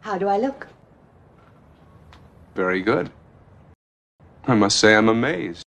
How do I look? Very good. I must say I'm amazed.